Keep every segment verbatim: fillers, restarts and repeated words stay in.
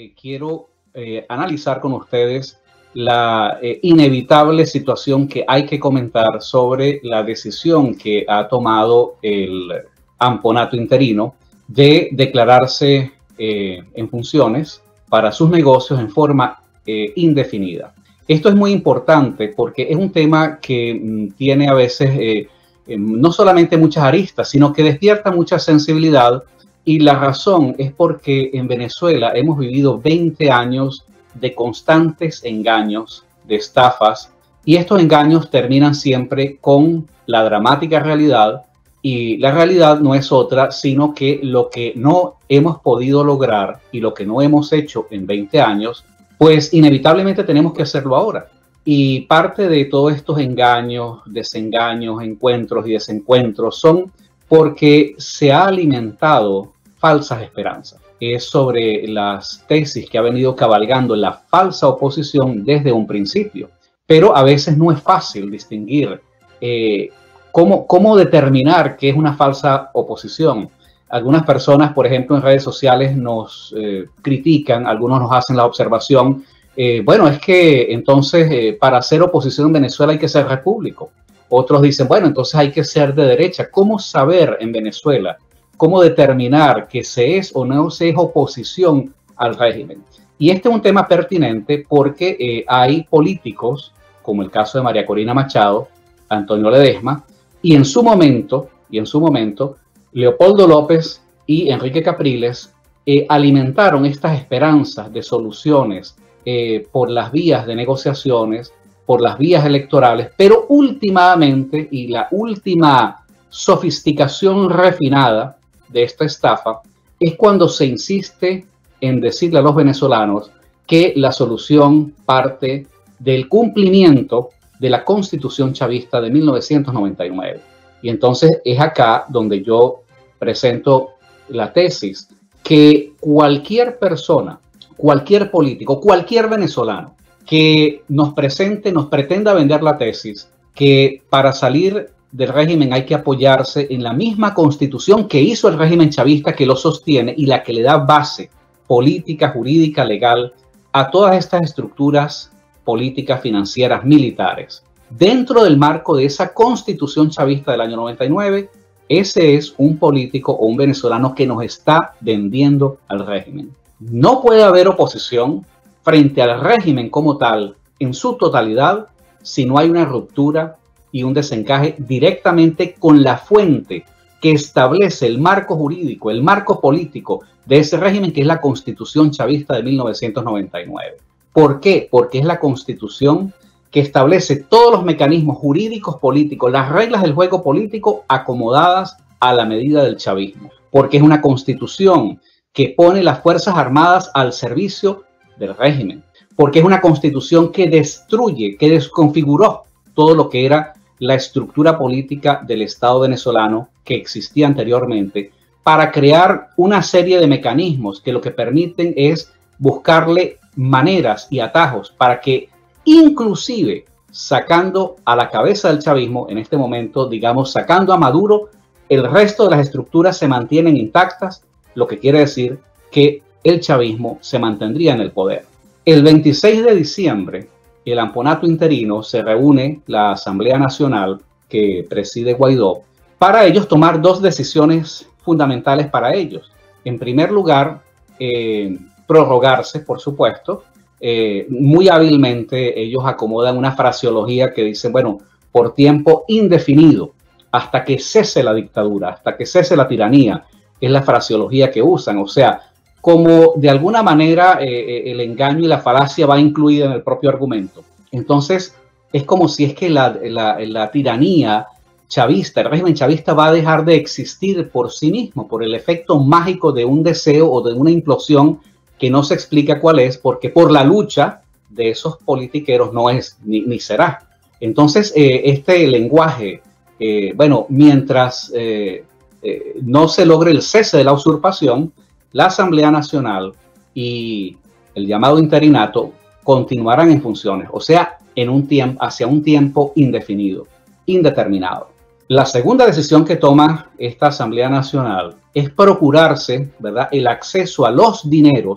eh, quiero eh, analizar con ustedes la eh, inevitable situación que hay que comentar sobre la decisión que ha tomado el amponato interino de declararse eh, en funciones para sus negocios en forma eh, indefinida. Esto es muy importante porque es un tema que mm, tiene a veces eh, eh, no solamente muchas aristas, sino que despierta mucha sensibilidad. Y la razón es porque en Venezuela hemos vivido veinte años de constantes engaños, de estafas, y estos engaños terminan siempre con la dramática realidad, y la realidad no es otra sino que lo que no hemos podido lograr y lo que no hemos hecho en veinte años, pues inevitablemente tenemos que hacerlo ahora. Y parte de todos estos engaños, desengaños, encuentros y desencuentros son porque se ha alimentado falsas esperanzas. Es sobre las tesis que ha venido cabalgando la falsa oposición desde un principio. Pero a veces no es fácil distinguir eh, cómo, cómo determinar qué es una falsa oposición. Algunas personas, por ejemplo, en redes sociales nos eh, critican, algunos nos hacen la observación, eh, bueno, es que entonces eh, para hacer oposición en Venezuela hay que ser repúblico. Otros dicen, bueno, entonces hay que ser de derecha. ¿Cómo saber en Venezuela? ¿Cómo determinar que se es o no se es oposición al régimen? Y este es un tema pertinente porque eh, hay políticos, como el caso de María Corina Machado, Antonio Ledesma, y en su momento, y en su momento, Leopoldo López y Enrique Capriles eh, alimentaron estas esperanzas de soluciones eh, por las vías de negociaciones, por las vías electorales, pero últimamente, y la última sofisticación refinada de esta estafa, es cuando se insiste en decirle a los venezolanos que la solución parte del cumplimiento de la Constitución chavista de mil novecientos noventa y nueve. Y entonces es acá donde yo presento la tesis que cualquier persona, cualquier político, cualquier venezolano que nos presente, nos pretenda vender la tesis que para salir del régimen hay que apoyarse en la misma constitución que hizo el régimen chavista, que lo sostiene y la que le da base política, jurídica, legal a todas estas estructuras políticas, financieras, militares. Dentro del marco de esa constitución chavista del año noventa y nueve, ese es un político o un venezolano que nos está vendiendo al régimen. No puede haber oposición frente al régimen como tal, en su totalidad, si no hay una ruptura y un desencaje directamente con la fuente que establece el marco jurídico, el marco político de ese régimen, que es la Constitución chavista de mil novecientos noventa y nueve. ¿Por qué? Porque es la Constitución que establece todos los mecanismos jurídicos políticos, las reglas del juego político acomodadas a la medida del chavismo. Porque es una Constitución que pone las Fuerzas Armadas al servicio del régimen. Porque es una Constitución que destruye, que desconfiguró todo lo que era la estructura política del Estado venezolano que existía anteriormente, para crear una serie de mecanismos que lo que permiten es buscarle maneras y atajos para que, inclusive sacando a la cabeza del chavismo, en este momento, digamos, sacando a Maduro, el resto de las estructuras se mantienen intactas, lo que quiere decir que el chavismo se mantendría en el poder. El veintiséis de diciembre, el amponato interino se reúne la Asamblea Nacional que preside Guaidó para ellos tomar dos decisiones fundamentales para ellos. En primer lugar, eh, prorrogarse, por supuesto. Eh, muy hábilmente ellos acomodan una fraseología que dice, bueno, por tiempo indefinido, hasta que cese la dictadura, hasta que cese la tiranía, es la fraseología que usan. O sea, como de alguna manera eh, el engaño y la falacia va incluida en el propio argumento. Entonces, es como si es que la, la, la tiranía chavista, el régimen chavista va a dejar de existir por sí mismo, por el efecto mágico de un deseo o de una implosión que no se explica cuál es, porque por la lucha de esos politiqueros no es ni, ni será. Entonces, eh, este lenguaje, eh, bueno, mientras eh, eh, no se logre el cese de la usurpación, la Asamblea Nacional y el llamado interinato continuarán en funciones, o sea, en un tiempo, hacia un tiempo indefinido, indeterminado. La segunda decisión que toma esta Asamblea Nacional es procurarse, ¿verdad?, el acceso a los dineros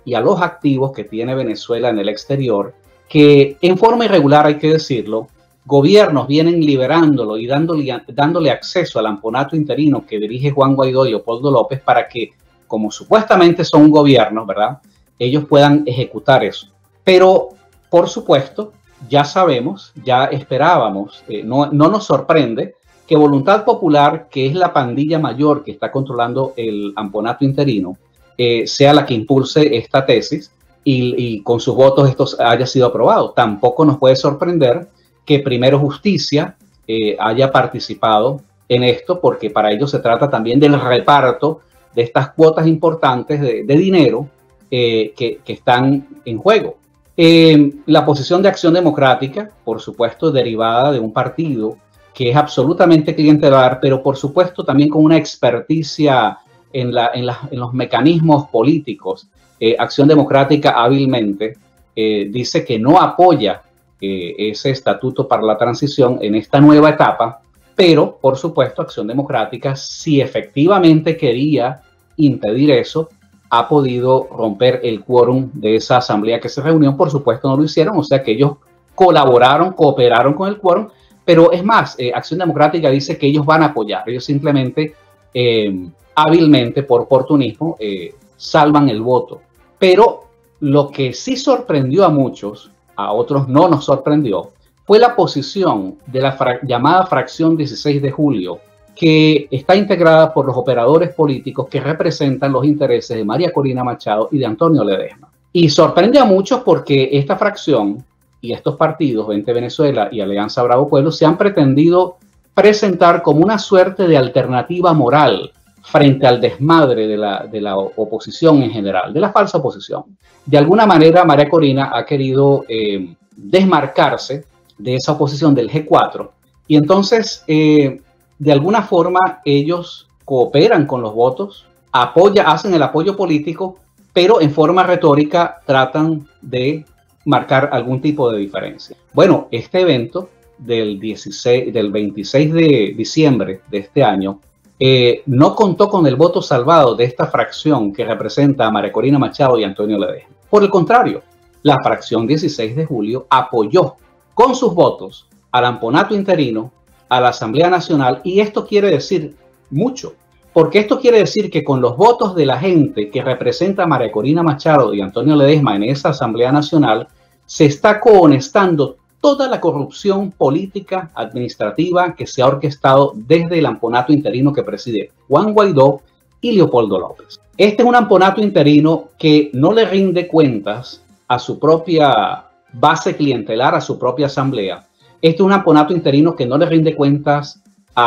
y a los activos que tiene Venezuela en el exterior, que en forma irregular, hay que decirlo, gobiernos vienen liberándolo y dándole, dándole acceso al amponato interino que dirige Juan Guaidó y Leopoldo López para que, como supuestamente son un gobierno, ¿verdad?, ellos puedan ejecutar eso. Pero, por supuesto, ya sabemos, ya esperábamos, eh, no, no nos sorprende que Voluntad Popular, que es la pandilla mayor que está controlando el amponato interino, eh, sea la que impulse esta tesis y, y con sus votos esto haya sido aprobado. Tampoco nos puede sorprender que Primero Justicia eh, haya participado en esto, porque para ellos se trata también del reparto de estas cuotas importantes de, de dinero eh, que, que están en juego. Eh, la posición de Acción Democrática, por supuesto, derivada de un partido que es absolutamente clientelar, pero por supuesto también con una experticia en, la, en, la, en los mecanismos políticos. Eh, Acción Democrática hábilmente eh, dice que no apoya eh, ese estatuto para la transición en esta nueva etapa, pero por supuesto Acción Democrática, si efectivamente quería impedir eso, ha podido romper el quórum de esa asamblea que se reunió. Por supuesto no lo hicieron, o sea que ellos colaboraron, cooperaron con el quórum, pero es más, eh, Acción Democrática dice que ellos van a apoyar, ellos simplemente eh, hábilmente, por oportunismo, eh, salvan el voto. Pero lo que sí sorprendió a muchos, a otros no nos sorprendió, fue la posición de la fra- llamada fracción dieciséis de julio, que está integrada por los operadores políticos que representan los intereses de María Corina Machado y de Antonio Ledesma. Y sorprende a muchos porque esta fracción y estos partidos, Vente Venezuela y Alianza Bravo Pueblo, se han pretendido presentar como una suerte de alternativa moral frente al desmadre de la, de la oposición en general, de la falsa oposición. De alguna manera, María Corina ha querido eh, desmarcarse de esa oposición del G cuatro y entonces, eh, de alguna forma, ellos cooperan con los votos, apoya, hacen el apoyo político, pero en forma retórica tratan de marcar algún tipo de diferencia. Bueno, este evento del, dieciséis, del veintiséis de diciembre de este año eh, no contó con el voto salvado de esta fracción que representa a María Corina Machado y Antonio Ledesma. Por el contrario, la fracción dieciséis de julio apoyó con sus votos al amponato interino, a la Asamblea Nacional, y esto quiere decir mucho, porque esto quiere decir que con los votos de la gente que representa a María Corina Machado y Antonio Ledesma en esa Asamblea Nacional, se está cohonestando toda la corrupción política administrativa que se ha orquestado desde el amponato interino que preside Juan Guaidó y Leopoldo López. Este es un amponato interino que no le rinde cuentas a su propia base clientelar, a su propia asamblea. Este es un amponato interino que no le rinde cuentas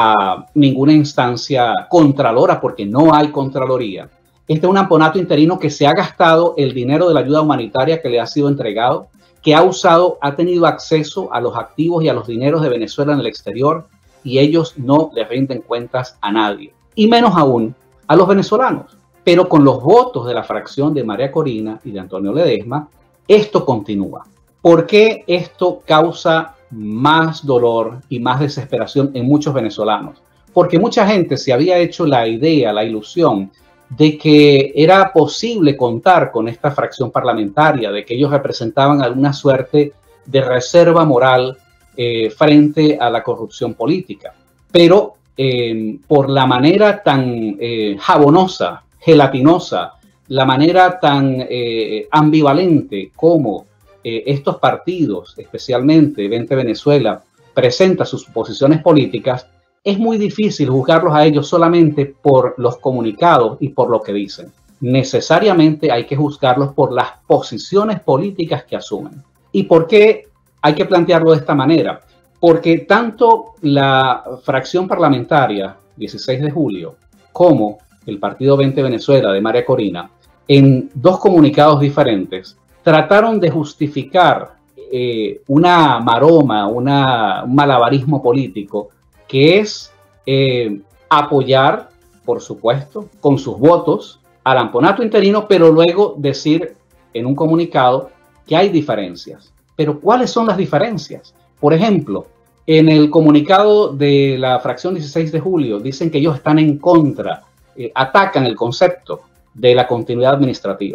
a ninguna instancia contralora, porque no hay contraloría. Este es un amponato interino que se ha gastado el dinero de la ayuda humanitaria que le ha sido entregado, que ha usado, ha tenido acceso a los activos y a los dineros de Venezuela en el exterior, y ellos no le rinden cuentas a nadie, y menos aún a los venezolanos. Pero con los votos de la fracción de María Corina y de Antonio Ledesma, esto continúa. ¿Por qué esto causa más dolor y más desesperación en muchos venezolanos? Porque mucha gente se había hecho la idea, la ilusión de que era posible contar con esta fracción parlamentaria, de que ellos representaban alguna suerte de reserva moral eh, frente a la corrupción política. Pero eh, por la manera tan eh, jabonosa, gelatinosa, la manera tan eh, ambivalente como eh, estos partidos, especialmente Vente Venezuela, presenta sus posiciones políticas, es muy difícil juzgarlos a ellos solamente por los comunicados y por lo que dicen. Necesariamente hay que juzgarlos por las posiciones políticas que asumen. ¿Y por qué hay que plantearlo de esta manera? Porque tanto la fracción parlamentaria dieciséis de julio como el partido Vente Venezuela de María Corina, en dos comunicados diferentes, trataron de justificar eh, una maroma, una, un malabarismo político, que es eh, apoyar, por supuesto, con sus votos al amponato interino, pero luego decir en un comunicado que hay diferencias. Pero ¿cuáles son las diferencias? Por ejemplo, en el comunicado de la fracción dieciséis de julio dicen que ellos están en contra, eh, atacan el concepto de la continuidad administrativa.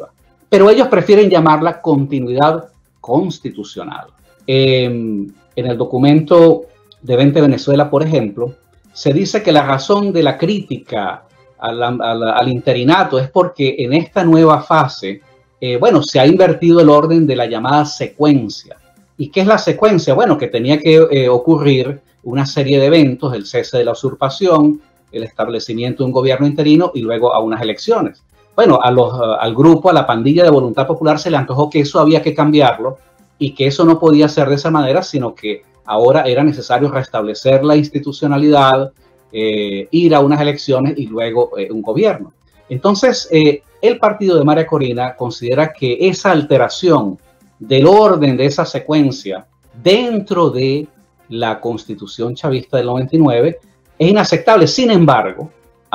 pero ellos prefieren llamarla continuidad constitucional. Eh, en el documento de Vente Venezuela, por ejemplo, se dice que la razón de la crítica al, al, al interinato es porque en esta nueva fase, eh, bueno, se ha invertido el orden de la llamada secuencia. ¿Y qué es la secuencia? Bueno, que tenía que eh, ocurrir una serie de eventos, el cese de la usurpación, el establecimiento de un gobierno interino y luego a unas elecciones. Bueno, a los, al grupo, a la pandilla de Voluntad Popular se le antojó que eso había que cambiarlo y que eso no podía ser de esa manera, sino que ahora era necesario restablecer la institucionalidad, eh, ir a unas elecciones y luego eh, un gobierno. Entonces, eh, el partido de María Corina considera que esa alteración del orden de esa secuencia dentro de la Constitución chavista del noventa y nueve es inaceptable. Sin embargo,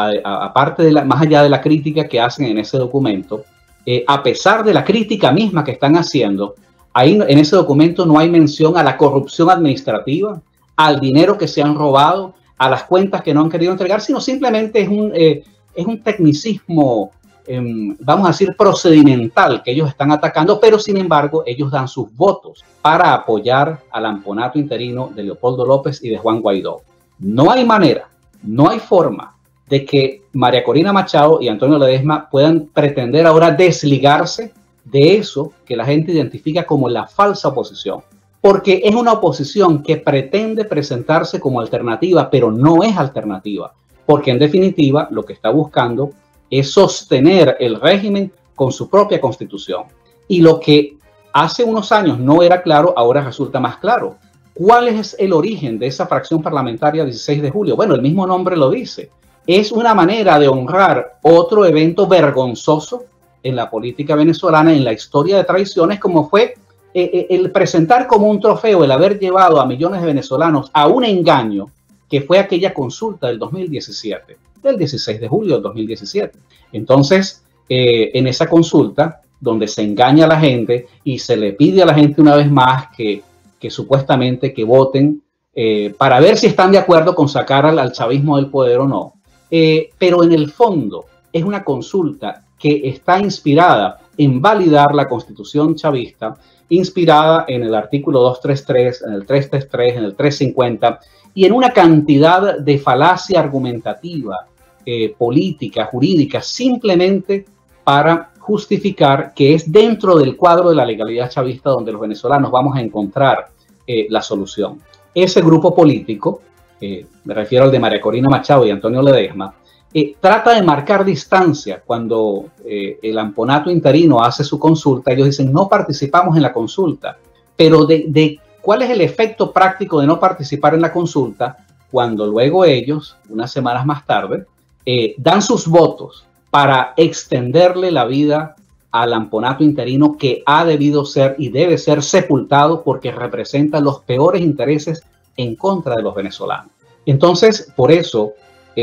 aparte de la, más allá de la crítica que hacen en ese documento, eh, a pesar de la crítica misma que están haciendo, ahí en ese documento no hay mención a la corrupción administrativa, al dinero que se han robado, a las cuentas que no han querido entregar, sino simplemente es un, eh, es un tecnicismo, eh, vamos a decir, procedimental que ellos están atacando, pero sin embargo ellos dan sus votos para apoyar al amponato interino de Leopoldo López y de Juan Guaidó. No hay manera, no hay forma de que María Corina Machado y Antonio Ledesma puedan pretender ahora desligarse de eso que la gente identifica como la falsa oposición, porque es una oposición que pretende presentarse como alternativa, pero no es alternativa, porque en definitiva lo que está buscando es sostener el régimen con su propia constitución. Y lo que hace unos años no era claro, ahora resulta más claro. ¿Cuál es el origen de esa fracción parlamentaria dieciséis de julio? Bueno, el mismo nombre lo dice. Es una manera de honrar otro evento vergonzoso en la política venezolana, en la historia de traiciones, como fue eh, el presentar como un trofeo el haber llevado a millones de venezolanos a un engaño que fue aquella consulta del dos mil diecisiete, del dieciséis de julio del dos mil diecisiete. Entonces, eh, en esa consulta, donde se engaña a la gente y se le pide a la gente una vez más que, que supuestamente que voten eh, para ver si están de acuerdo con sacar al, al chavismo del poder o no. Eh, pero en el fondo es una consulta que está inspirada en validar la constitución chavista, inspirada en el artículo doscientos treinta y tres, en el trescientos treinta y tres, en el trescientos cincuenta y en una cantidad de falacia argumentativa, eh, política, jurídica, simplemente para justificar que es dentro del cuadro de la legalidad chavista donde los venezolanos vamos a encontrar eh, la solución. Ese grupo político, eh, me refiero al de María Corina Machado y Antonio Ledesma, Eh, trata de marcar distancia cuando eh, el amponato interino hace su consulta. Ellos dicen no participamos en la consulta, pero de, de cuál es el efecto práctico de no participar en la consulta cuando luego ellos, unas semanas más tarde, eh, dan sus votos para extenderle la vida al amponato interino que ha debido ser y debe ser sepultado porque representa los peores intereses en contra de los venezolanos. Entonces, por eso,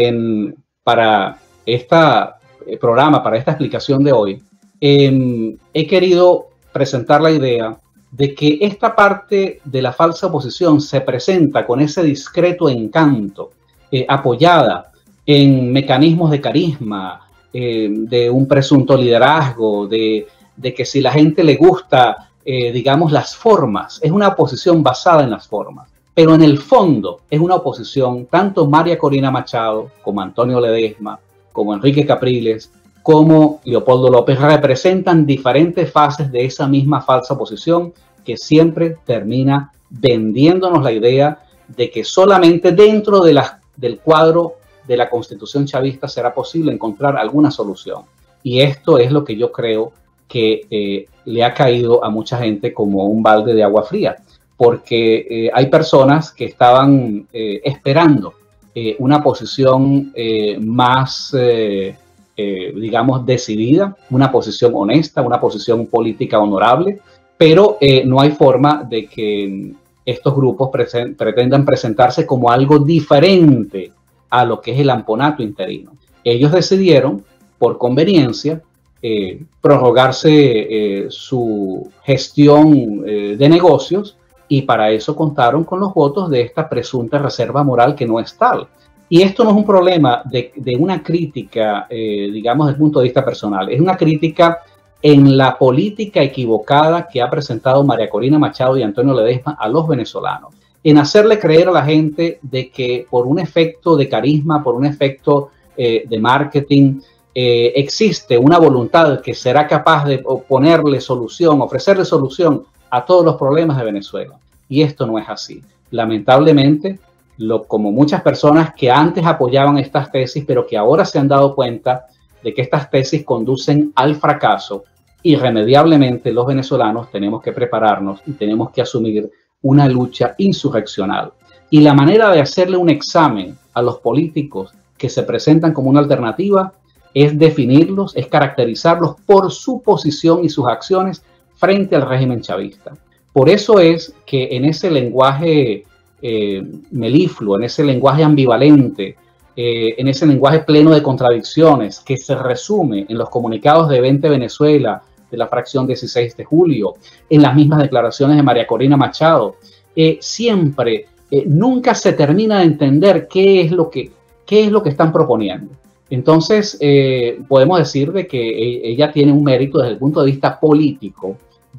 en para este programa, para esta explicación de hoy, eh, he querido presentar la idea de que esta parte de la falsa oposición se presenta con ese discreto encanto, eh, apoyada en mecanismos de carisma, eh, de un presunto liderazgo, de, de que si la gente le gusta, eh, digamos, las formas, es una oposición basada en las formas. Pero en el fondo es una oposición, tanto María Corina Machado, como Antonio Ledesma, como Enrique Capriles, como Leopoldo López, representan diferentes fases de esa misma falsa oposición que siempre termina vendiéndonos la idea de que solamente dentro de la, del cuadro de la Constitución chavista será posible encontrar alguna solución. Y esto es lo que yo creo que eh, le ha caído a mucha gente como un balde de agua fría. Porque eh, hay personas que estaban eh, esperando eh, una posición eh, más, eh, eh, digamos, decidida, una posición honesta, una posición política honorable, pero eh, no hay forma de que estos grupos presen- pretendan presentarse como algo diferente a lo que es el amponato interino. Ellos decidieron, por conveniencia, eh, prorrogarse eh, su gestión eh, de negocios, y para eso contaron con los votos de esta presunta reserva moral que no es tal. Y esto no es un problema de, de una crítica, eh, digamos, desde el punto de vista personal. Es una crítica en la política equivocada que ha presentado María Corina Machado y Antonio Ledesma a los venezolanos, en hacerle creer a la gente de que por un efecto de carisma, por un efecto eh, de marketing, eh, existe una voluntad que será capaz de ponerle solución, ofrecerle solución a todos los problemas de Venezuela. Y esto no es así. Lamentablemente, lo, como muchas personas que antes apoyaban estas tesis, pero que ahora se han dado cuenta de que estas tesis conducen al fracaso, irremediablemente los venezolanos tenemos que prepararnos y tenemos que asumir una lucha insurreccional. Y la manera de hacerle un examen a los políticos que se presentan como una alternativa es definirlos, es caracterizarlos por su posición y sus acciones frente al régimen chavista. Por eso es que en ese lenguaje eh, melifluo, en ese lenguaje ambivalente, eh, en ese lenguaje pleno de contradicciones que se resume en los comunicados de Vente Venezuela, de la fracción dieciséis de julio, en las mismas declaraciones de María Corina Machado, eh, siempre, eh, nunca se termina de entender qué es lo que, qué es lo que están proponiendo. Entonces, eh, podemos decir de que ella tiene un mérito desde el punto de vista político,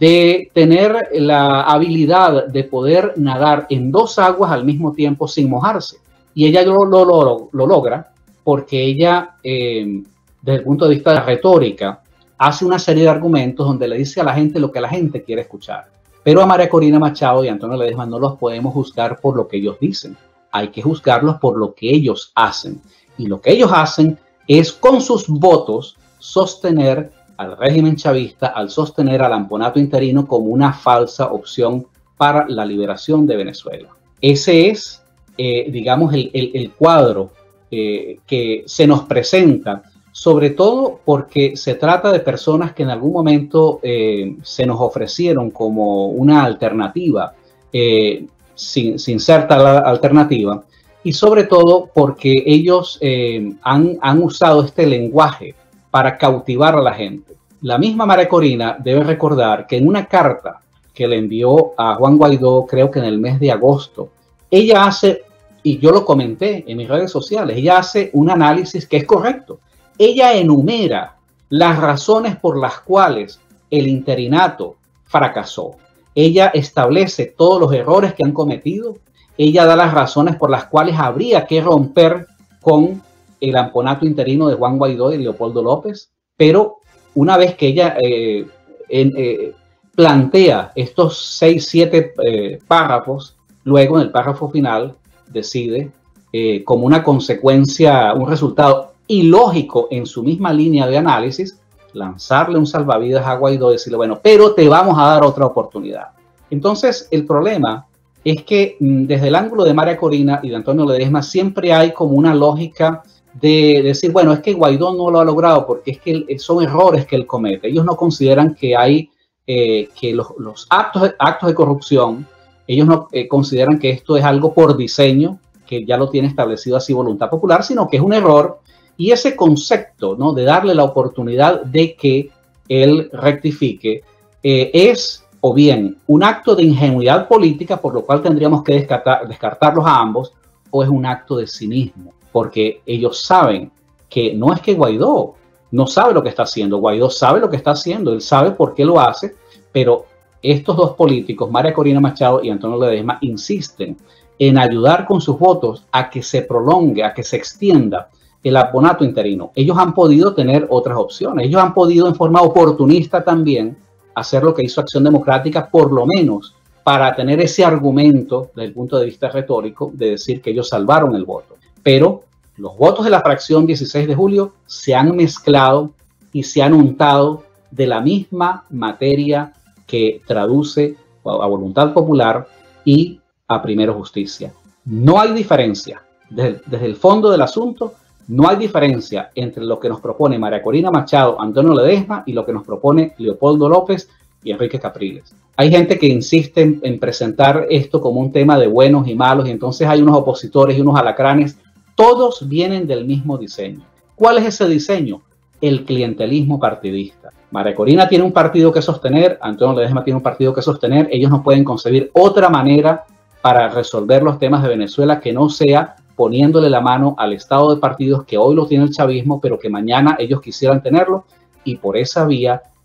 de tener la habilidad de poder nadar en dos aguas al mismo tiempo sin mojarse. Y ella lo, lo, lo, lo logra porque ella, eh, desde el punto de vista de la retórica, hace una serie de argumentos donde le dice a la gente lo que la gente quiere escuchar. Pero a María Corina Machado y Antonio Ledesma no los podemos juzgar por lo que ellos dicen. Hay que juzgarlos por lo que ellos hacen. Y lo que ellos hacen es con sus votos sostener al régimen chavista, al sostener al amponato interino como una falsa opción para la liberación de Venezuela. Ese es, eh, digamos, el, el, el cuadro eh, que se nos presenta, sobre todo porque se trata de personas que en algún momento eh, se nos ofrecieron como una alternativa, eh, sin, sin ser tal alternativa, y sobre todo porque ellos eh, han, han usado este lenguaje para cautivar a la gente. La misma María Corina debe recordar que en una carta que le envió a Juan Guaidó, creo que en el mes de agosto, ella hace, y yo lo comenté en mis redes sociales, ella hace un análisis que es correcto. Ella enumera las razones por las cuales el interinato fracasó. Ella establece todos los errores que han cometido. Ella da las razones por las cuales habría que romper con el amponato interino de Juan Guaidó y Leopoldo López. Pero una vez que ella eh, en, eh, plantea estos seis, siete eh, párrafos, luego en el párrafo final decide eh, como una consecuencia, un resultado ilógico en su misma línea de análisis, lanzarle un salvavidas a Guaidó y decirle, bueno, pero te vamos a dar otra oportunidad. Entonces, el problema es que desde el ángulo de María Corina y de Antonio Ledesma siempre hay como una lógica de decir, bueno, es que Guaidó no lo ha logrado porque es que son errores que él comete. Ellos no consideran que hay, eh, que los, los actos, de, actos de corrupción, ellos no eh, consideran que esto es algo por diseño, que ya lo tiene establecido así voluntad popular, sino que es un error. Y ese concepto, ¿no?, de darle la oportunidad de que él rectifique eh, es o bien un acto de ingenuidad política, por lo cual tendríamos que descartar, descartarlos a ambos, o es un acto de cinismo, porque ellos saben que no es que Guaidó no sabe lo que está haciendo, Guaidó sabe lo que está haciendo, él sabe por qué lo hace, pero estos dos políticos, María Corina Machado y Antonio Ledesma, insisten en ayudar con sus votos a que se prolongue, a que se extienda el amponato interino. Ellos han podido tener otras opciones, ellos han podido en forma oportunista también hacer lo que hizo Acción Democrática, por lo menos para tener ese argumento desde el punto de vista retórico de decir que ellos salvaron el voto. Pero los votos de la fracción dieciséis de julio se han mezclado y se han untado de la misma materia que traduce a voluntad popular y a Primero Justicia. No hay diferencia. Desde, desde el fondo del asunto, no hay diferencia entre lo que nos propone María Corina Machado, Antonio Ledesma y lo que nos propone Leopoldo López y Enrique Capriles. Hay gente que insiste en, en presentar esto como un tema de buenos y malos, y entonces hay unos opositores y unos alacranes. Todos vienen del mismo diseño. ¿Cuál es ese diseño? El clientelismo partidista. María Corina tiene un partido que sostener, Antonio Ledesma tiene un partido que sostener. Ellos no pueden concebir otra manera para resolver los temas de Venezuela que no sea poniéndole la mano al estado de partidos que hoy lo tiene el chavismo, pero que mañana ellos quisieran tenerlo, y por esa vía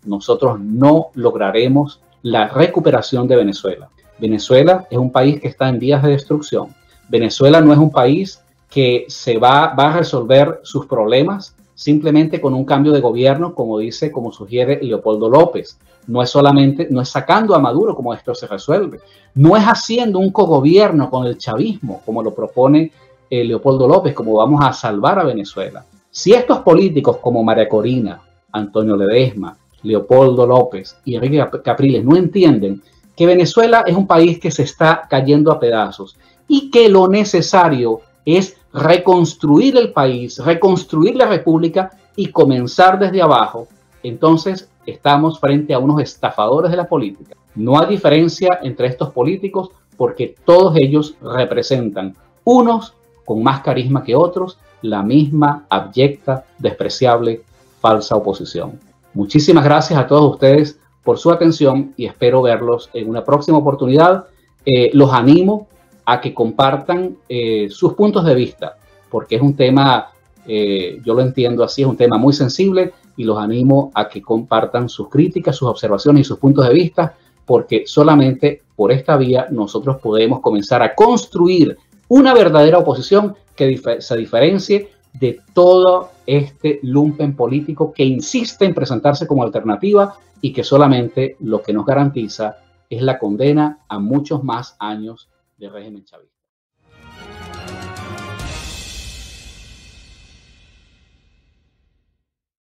nosotros no lograremos la recuperación de Venezuela. Venezuela es un país que está en vías de destrucción. Venezuela no es un país que se va, va a resolver sus problemas simplemente con un cambio de gobierno, como dice, como sugiere Leopoldo López. No es solamente, no es sacando a Maduro como esto se resuelve. No es haciendo un cogobierno con el chavismo, como lo propone eh, Leopoldo López, como vamos a salvar a Venezuela. Si estos políticos como María Corina, Antonio Ledesma, Leopoldo López y Enrique Capriles no entienden que Venezuela es un país que se está cayendo a pedazos y que lo necesario es reconstruir el país, reconstruir la república y comenzar desde abajo, entonces estamos frente a unos estafadores de la política. No hay diferencia entre estos políticos porque todos ellos representan, unos con más carisma que otros, la misma abyecta, despreciable, falsa oposición. Muchísimas gracias a todos ustedes por su atención y espero verlos en una próxima oportunidad. Eh, los animo a que compartan eh, sus puntos de vista, porque es un tema, eh, yo lo entiendo así, es un tema muy sensible y los animo a que compartan sus críticas, sus observaciones y sus puntos de vista, porque solamente por esta vía nosotros podemos comenzar a construir una verdadera oposición que dif- se diferencie de todo este lumpen político que insiste en presentarse como alternativa y que solamente lo que nos garantiza es la condena a muchos más años de régimen chavista.